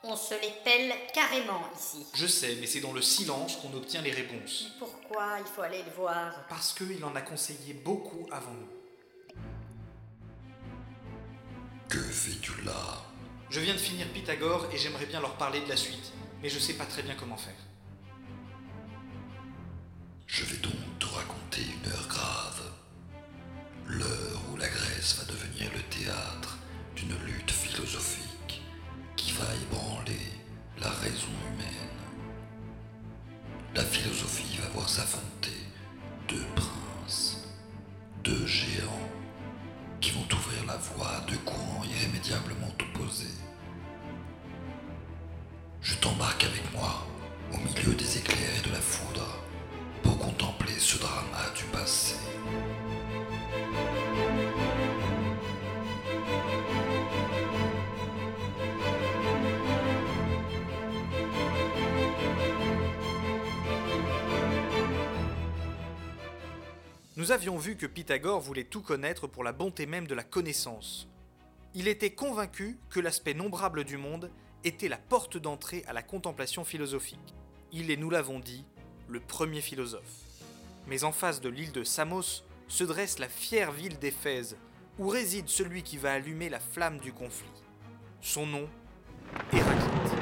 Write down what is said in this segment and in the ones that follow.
On se les pèle carrément ici. Je sais, mais c'est dans le silence qu'on obtient les réponses. Pourquoi il faut aller le voir? Parce qu'il en a conseillé beaucoup avant nous. Que fais-tu là? Je viens de finir Pythagore et j'aimerais bien leur parler de la suite, mais je sais pas très bien comment faire. Je vais donc te raconter une heure grave. L'heure où la Grèce va devenir le théâtre d'une lutte philosophique qui va ébranler la raison humaine. La philosophie va voir s'affronter deux princes, deux géants, qui vont ouvrir la voie à deux courants irrémédiablement opposés. Je t'embarque avec moi au milieu des éclairs et de la foudre pour contempler ce drama du passé. Nous avions vu que Pythagore voulait tout connaître pour la bonté même de la connaissance. Il était convaincu que l'aspect nombrable du monde était la porte d'entrée à la contemplation philosophique. Il est, nous l'avons dit, le premier philosophe. Mais en face de l'île de Samos se dresse la fière ville d'Éphèse, où réside celui qui va allumer la flamme du conflit. Son nom, Héraclite.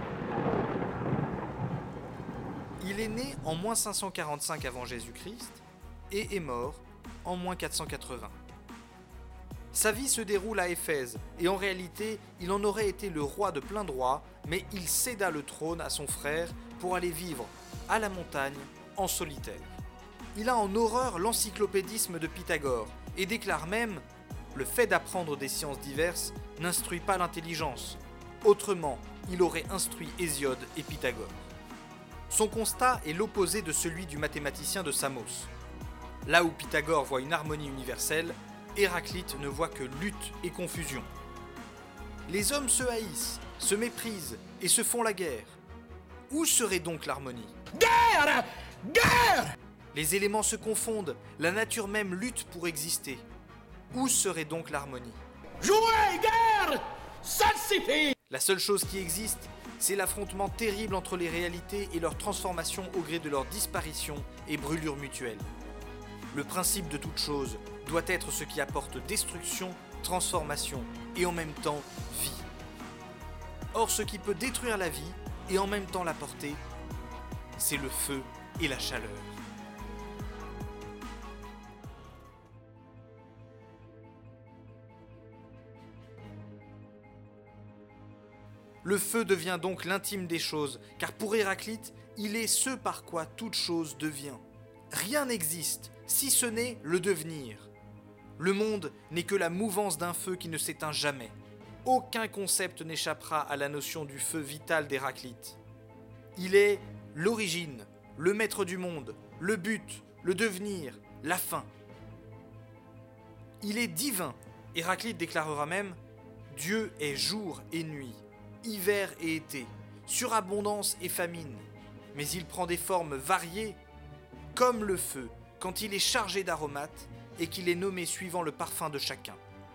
Il est né en moins 545 avant Jésus-Christ et est mort en moins 480. Sa vie se déroule à Éphèse, et en réalité, il en aurait été le roi de plein droit, mais il céda le trône à son frère pour aller vivre à la montagne en solitaire. Il a en horreur l'encyclopédisme de Pythagore, et déclare même « Le fait d'apprendre des sciences diverses n'instruit pas l'intelligence. Autrement, il aurait instruit Hésiode et Pythagore. » Son constat est l'opposé de celui du mathématicien de Samos. Là où Pythagore voit une harmonie universelle, Héraclite ne voit que lutte et confusion. Les hommes se haïssent, se méprisent et se font la guerre. Où serait donc l'harmonie ? Guerre! Guerre! Les éléments se confondent, la nature même lutte pour exister. Où serait donc l'harmonie ? Jouez, guerre! Ça suffit! La seule chose qui existe, c'est l'affrontement terrible entre les réalités et leur transformation au gré de leur disparition et brûlure mutuelle. Le principe de toute chose doit être ce qui apporte destruction, transformation et en même temps vie. Or, ce qui peut détruire la vie et en même temps l'apporter, c'est le feu et la chaleur. Le feu devient donc l'intime des choses, car pour Héraclite, il est ce par quoi toute chose devient. Rien n'existe, si ce n'est le devenir. Le monde n'est que la mouvance d'un feu qui ne s'éteint jamais. Aucun concept n'échappera à la notion du feu vital d'Héraclite. Il est l'origine, le maître du monde, le but, le devenir, la fin. Il est divin. Héraclite déclarera même « Dieu est jour et nuit, hiver et été, surabondance et famine, mais il prend des formes variées, comme le feu, quand il est chargé d'aromates et qu'il est nommé suivant le parfum de chacun. »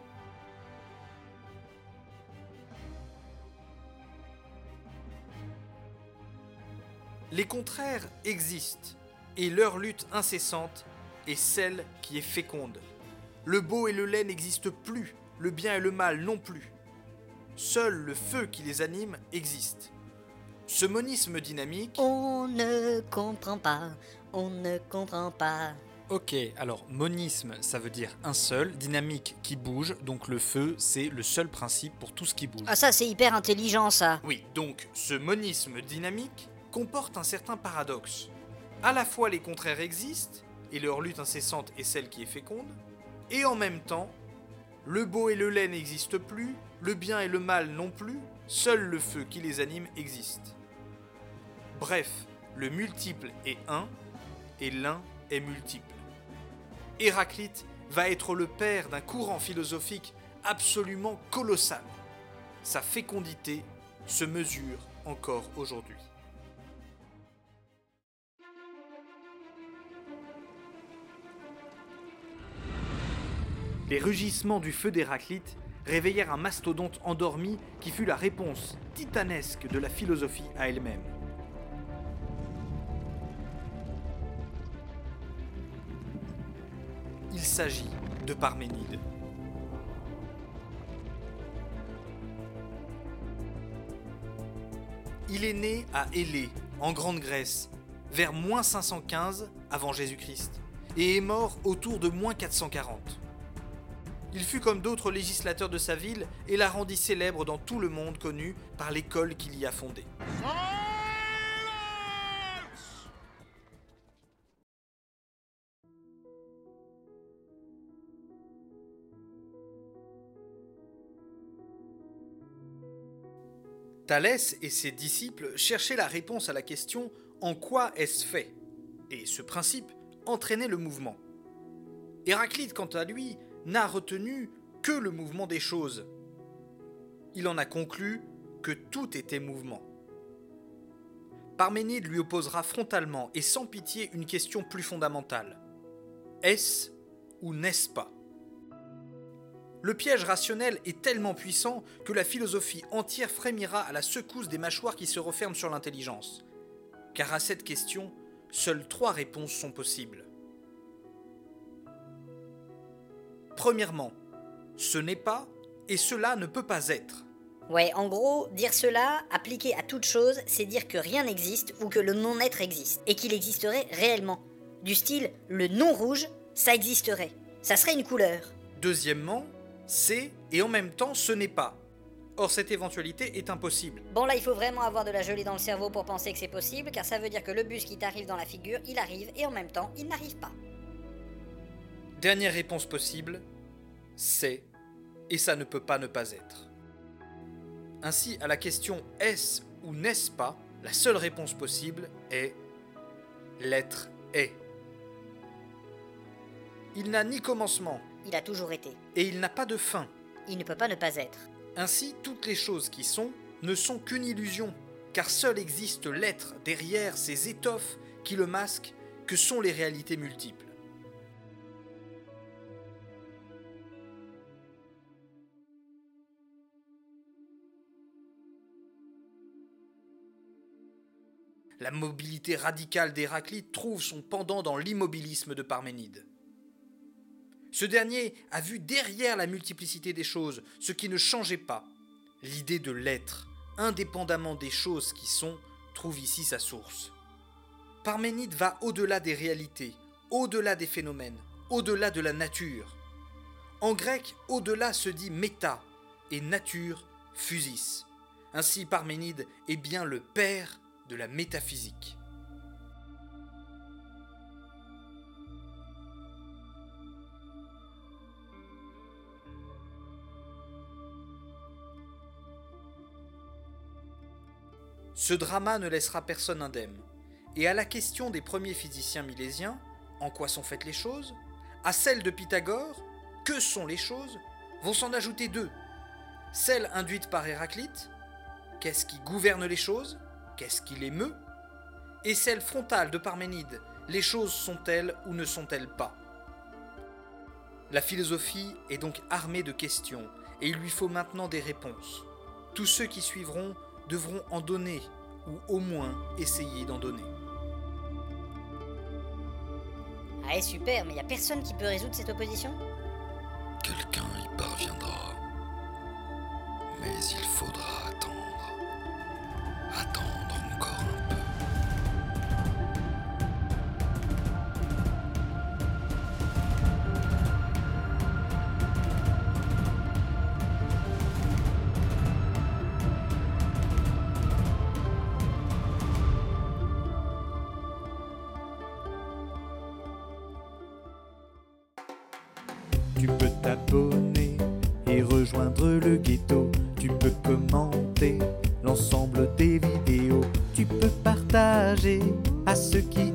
Les contraires existent, et leur lutte incessante est celle qui est féconde. Le beau et le laid n'existent plus, le bien et le mal non plus. Seul le feu qui les anime existe. Ce monisme dynamique... On ne comprend pas, on ne comprend pas. Ok, alors monisme, ça veut dire un seul, dynamique qui bouge, donc le feu, c'est le seul principe pour tout ce qui bouge. Ah ça c'est hyper intelligent ça. Oui, donc ce monisme dynamique comporte un certain paradoxe. À la fois les contraires existent, et leur lutte incessante est celle qui est féconde, et en même temps, le beau et le laid n'existent plus, le bien et le mal non plus, seul le feu qui les anime existe. Bref, le multiple est un, et l'un est multiple. Héraclite va être le père d'un courant philosophique absolument colossal. Sa fécondité se mesure encore aujourd'hui. Les rugissements du feu d'Héraclite réveillèrent un mastodonte endormi qui fut la réponse titanesque de la philosophie à elle-même. Il s'agit de Parménide. Il est né à Élée, en Grande Grèce, vers -515 avant Jésus-Christ, et est mort autour de -440. Il fut comme d'autres législateurs de sa ville et la rendit célèbre dans tout le monde connu par l'école qu'il y a fondée. Thalès et ses disciples cherchaient la réponse à la question « En quoi est-ce fait ?» Et ce principe entraînait le mouvement. Héraclite, quant à lui, n'a retenu que le mouvement des choses. Il en a conclu que tout était mouvement. Parménide lui opposera frontalement et sans pitié une question plus fondamentale. Est-ce ou n'est-ce pas ? Le piège rationnel est tellement puissant que la philosophie entière frémira à la secousse des mâchoires qui se referment sur l'intelligence. Car à cette question, seules 3 réponses sont possibles. Premièrement, ce n'est pas et cela ne peut pas être. Ouais, en gros, dire cela, appliqué à toute chose, c'est dire que rien n'existe ou que le non-être existe, et qu'il existerait réellement. Du style, le non rouge, ça existerait. Ça serait une couleur. Deuxièmement, c'est et en même temps ce n'est pas. Or cette éventualité est impossible. Bon, là, il faut vraiment avoir de la gelée dans le cerveau pour penser que c'est possible, car ça veut dire que le bus qui t'arrive dans la figure, il arrive, et en même temps, il n'arrive pas. Dernière réponse possible, c'est et ça ne peut pas ne pas être. Ainsi, à la question « est-ce ou n'est-ce pas ?», la seule réponse possible est « l'être est ». Il n'a ni commencement, Il a toujours été. et il n'a pas de fin. Il ne peut pas ne pas être. Ainsi, toutes les choses qui sont ne sont qu'une illusion, car seul existe l'être derrière ces étoffes qui le masquent, que sont les réalités multiples. La mobilité radicale d'Héraclite trouve son pendant dans l'immobilisme de Parménide. Ce dernier a vu derrière la multiplicité des choses ce qui ne changeait pas. L'idée de l'être, indépendamment des choses qui sont, trouve ici sa source. Parménide va au-delà des réalités, au-delà des phénomènes, au-delà de la nature. En grec, au-delà se dit méta et nature physis. Ainsi, Parménide est bien le père de la métaphysique. Ce drama ne laissera personne indemne. Et à la question des premiers physiciens milésiens, en quoi sont faites les choses, à celle de Pythagore, que sont les choses, vont s'en ajouter 2. Celle induite par Héraclite, qu'est-ce qui gouverne les choses, qu'est-ce qui les meut, et celle frontale de Parménide, les choses sont-elles ou ne sont-elles pas. La philosophie est donc armée de questions, et il lui faut maintenant des réponses. Tous ceux qui suivront devront en donner, ou au moins essayer d'en donner. Ah, super, mais y a personne qui peut résoudre cette opposition ? Quelqu'un y parviendra. Mais il faudra attendre. Attendre encore un peu. Tu peux t'abonner et rejoindre le ghetto. Tu peux commenter l'ensemble des vidéos. Tu peux partager à ceux qui